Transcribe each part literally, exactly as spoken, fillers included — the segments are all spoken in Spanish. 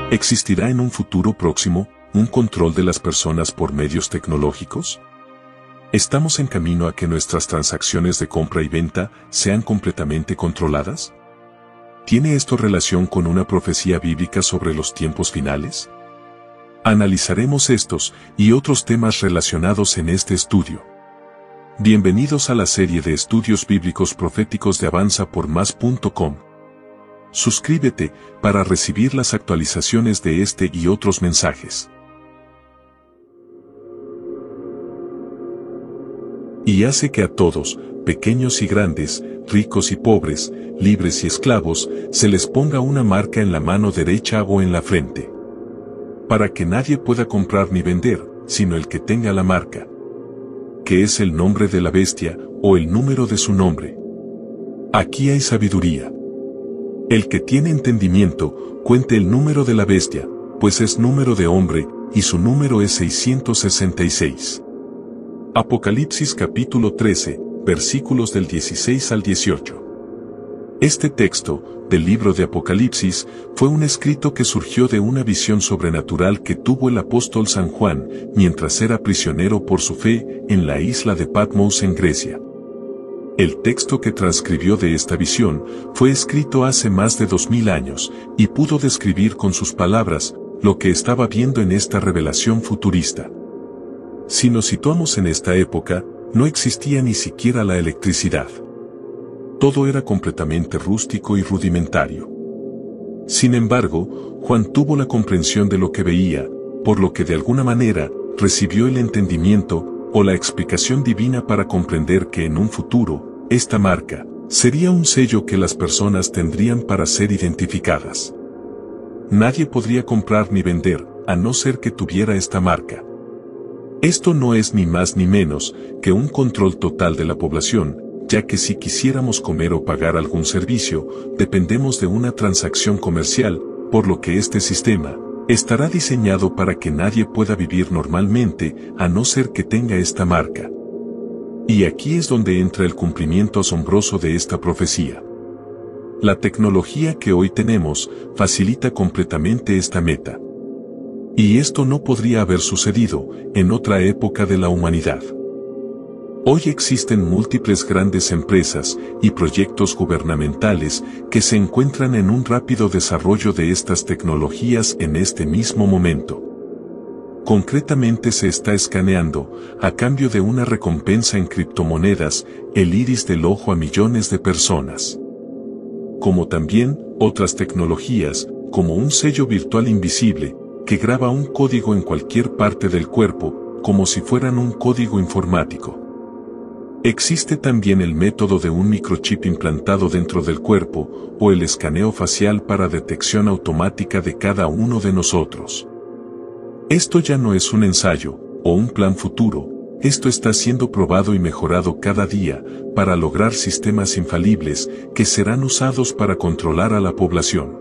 ¿Existirá en un futuro próximo un control de las personas por medios tecnológicos? ¿Estamos en camino a que nuestras transacciones de compra y venta sean completamente controladas? ¿Tiene esto relación con una profecía bíblica sobre los tiempos finales? Analizaremos estos y otros temas relacionados en este estudio. Bienvenidos a la serie de estudios bíblicos proféticos de avanza por más punto com. Suscríbete para recibir las actualizaciones de este y otros mensajes. Y hace que a todos, pequeños y grandes, ricos y pobres, libres y esclavos, se les ponga una marca en la mano derecha o en la frente. Para que nadie pueda comprar ni vender, sino el que tenga la marca, que es el nombre de la bestia, o el número de su nombre. Aquí hay sabiduría. El que tiene entendimiento, cuente el número de la bestia, pues es número de hombre, y su número es seiscientos sesenta y seis. Apocalipsis capítulo trece, versículos del dieciséis al dieciocho. Este texto, del libro de Apocalipsis, fue un escrito que surgió de una visión sobrenatural que tuvo el apóstol San Juan, mientras era prisionero por su fe, en la isla de Patmos en Grecia. El texto que transcribió de esta visión, fue escrito hace más de dos mil años, y pudo describir con sus palabras, lo que estaba viendo en esta revelación futurista. Si nos situamos en esta época, no existía ni siquiera la electricidad. Todo era completamente rústico y rudimentario. Sin embargo, Juan tuvo la comprensión de lo que veía, por lo que de alguna manera, recibió el entendimiento, o la explicación divina para comprender que en un futuro, esta marca, sería un sello que las personas tendrían para ser identificadas. Nadie podría comprar ni vender, a no ser que tuviera esta marca. Esto no es ni más ni menos que un control total de la población, ya que si quisiéramos comer o pagar algún servicio, dependemos de una transacción comercial, por lo que este sistema estará diseñado para que nadie pueda vivir normalmente, a no ser que tenga esta marca. Y aquí es donde entra el cumplimiento asombroso de esta profecía. La tecnología que hoy tenemos facilita completamente esta meta. Y esto no podría haber sucedido en otra época de la humanidad. Hoy existen múltiples grandes empresas y proyectos gubernamentales que se encuentran en un rápido desarrollo de estas tecnologías en este mismo momento. Concretamente se está escaneando, a cambio de una recompensa en criptomonedas, el iris del ojo a millones de personas. Como también otras tecnologías, como un sello virtual invisible, que graba un código en cualquier parte del cuerpo, como si fueran un código informático. Existe también el método de un microchip implantado dentro del cuerpo, o el escaneo facial para detección automática de cada uno de nosotros. Esto ya no es un ensayo, o un plan futuro, esto está siendo probado y mejorado cada día, para lograr sistemas infalibles, que serán usados para controlar a la población.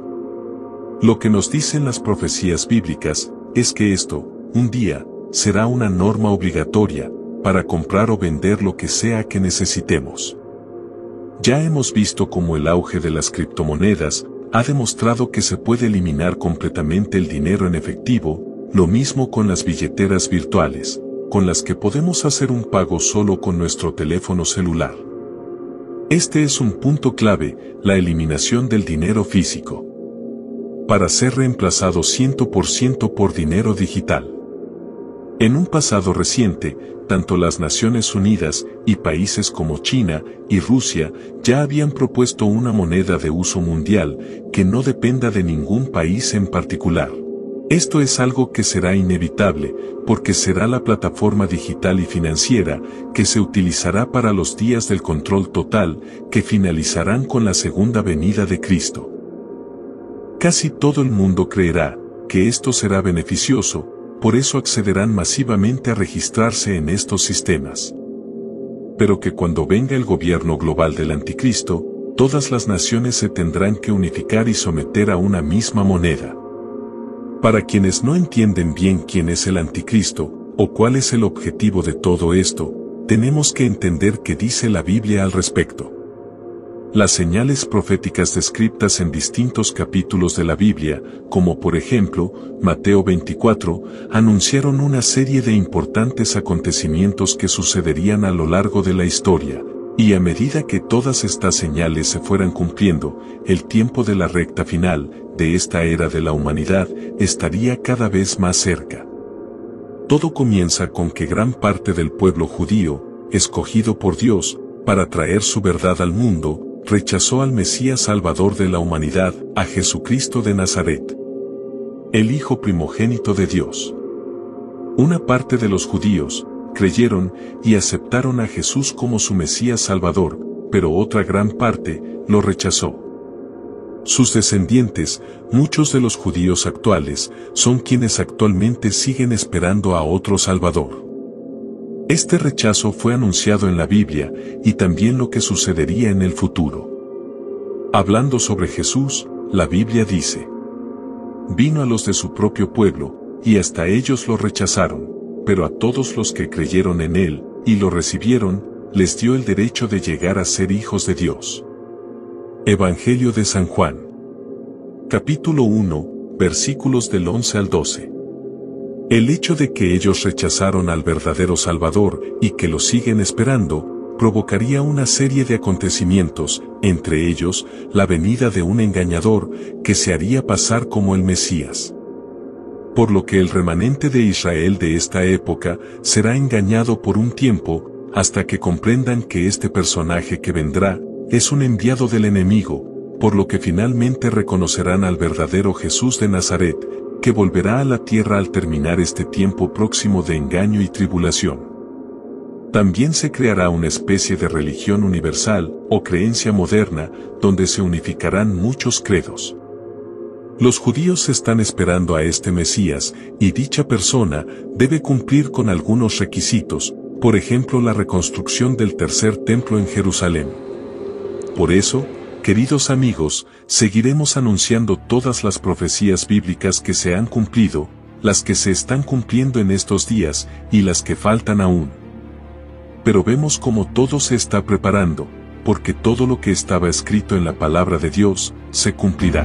Lo que nos dicen las profecías bíblicas, es que esto, un día, será una norma obligatoria, para comprar o vender lo que sea que necesitemos. Ya hemos visto cómo el auge de las criptomonedas, ha demostrado que se puede eliminar completamente el dinero en efectivo, lo mismo con las billeteras virtuales, con las que podemos hacer un pago solo con nuestro teléfono celular. Este es un punto clave, la eliminación del dinero físico, para ser reemplazado cien por ciento por dinero digital. En un pasado reciente, tanto las Naciones Unidas y países como China y Rusia ya habían propuesto una moneda de uso mundial que no dependa de ningún país en particular. Esto es algo que será inevitable, porque será la plataforma digital y financiera que se utilizará para los días del control total, que finalizarán con la segunda venida de Cristo. Casi todo el mundo creerá que esto será beneficioso, por eso accederán masivamente a registrarse en estos sistemas. Pero que cuando venga el gobierno global del anticristo, todas las naciones se tendrán que unificar y someter a una misma moneda. Para quienes no entienden bien quién es el anticristo, o cuál es el objetivo de todo esto, tenemos que entender qué dice la Biblia al respecto. Las señales proféticas descritas en distintos capítulos de la Biblia, como por ejemplo, Mateo veinticuatro, anunciaron una serie de importantes acontecimientos que sucederían a lo largo de la historia, y a medida que todas estas señales se fueran cumpliendo, el tiempo de la recta final, de esta era de la humanidad, estaría cada vez más cerca. Todo comienza con que gran parte del pueblo judío, escogido por Dios, para traer su verdad al mundo, rechazó al Mesías Salvador de la humanidad, a Jesucristo de Nazaret, el Hijo primogénito de Dios. Una parte de los judíos creyeron y aceptaron a Jesús como su Mesías Salvador, pero otra gran parte lo rechazó. Sus descendientes, muchos de los judíos actuales, son quienes actualmente siguen esperando a otro Salvador. Este rechazo fue anunciado en la Biblia, y también lo que sucedería en el futuro. Hablando sobre Jesús, la Biblia dice: vino a los de su propio pueblo, y hasta ellos lo rechazaron, pero a todos los que creyeron en él, y lo recibieron, les dio el derecho de llegar a ser hijos de Dios. Evangelio de San Juan. Capítulo uno, versículos del once al doce. El hecho de que ellos rechazaron al verdadero Salvador y que lo siguen esperando, provocaría una serie de acontecimientos, entre ellos, la venida de un engañador, que se haría pasar como el Mesías. Por lo que el remanente de Israel de esta época será engañado por un tiempo, hasta que comprendan que este personaje que vendrá, es un enviado del enemigo, por lo que finalmente reconocerán al verdadero Jesús de Nazaret, que volverá a la tierra al terminar este tiempo próximo de engaño y tribulación. También se creará una especie de religión universal, o creencia moderna, donde se unificarán muchos credos. Los judíos están esperando a este Mesías, y dicha persona debe cumplir con algunos requisitos, por ejemplo la reconstrucción del tercer templo en Jerusalén. Por eso, queridos amigos, seguiremos anunciando todas las profecías bíblicas que se han cumplido, las que se están cumpliendo en estos días, y las que faltan aún. Pero vemos cómo todo se está preparando, porque todo lo que estaba escrito en la palabra de Dios, se cumplirá.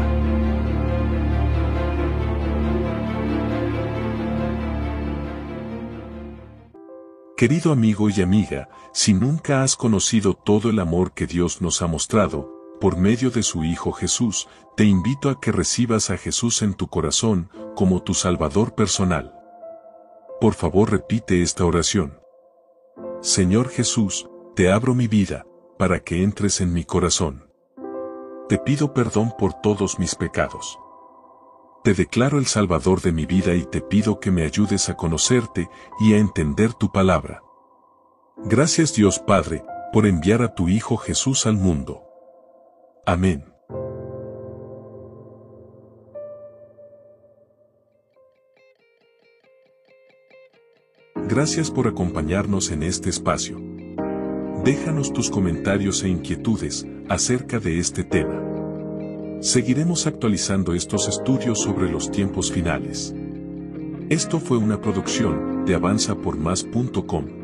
Querido amigo y amiga, si nunca has conocido todo el amor que Dios nos ha mostrado, por medio de su Hijo Jesús, te invito a que recibas a Jesús en tu corazón, como tu Salvador personal. Por favor, repite esta oración. Señor Jesús, te abro mi vida, para que entres en mi corazón. Te pido perdón por todos mis pecados. Te declaro el Salvador de mi vida y te pido que me ayudes a conocerte y a entender tu palabra. Gracias Dios Padre, por enviar a tu Hijo Jesús al mundo. Amén. Gracias por acompañarnos en este espacio. Déjanos tus comentarios e inquietudes acerca de este tema. Seguiremos actualizando estos estudios sobre los tiempos finales. Esto fue una producción de avanza por más punto com.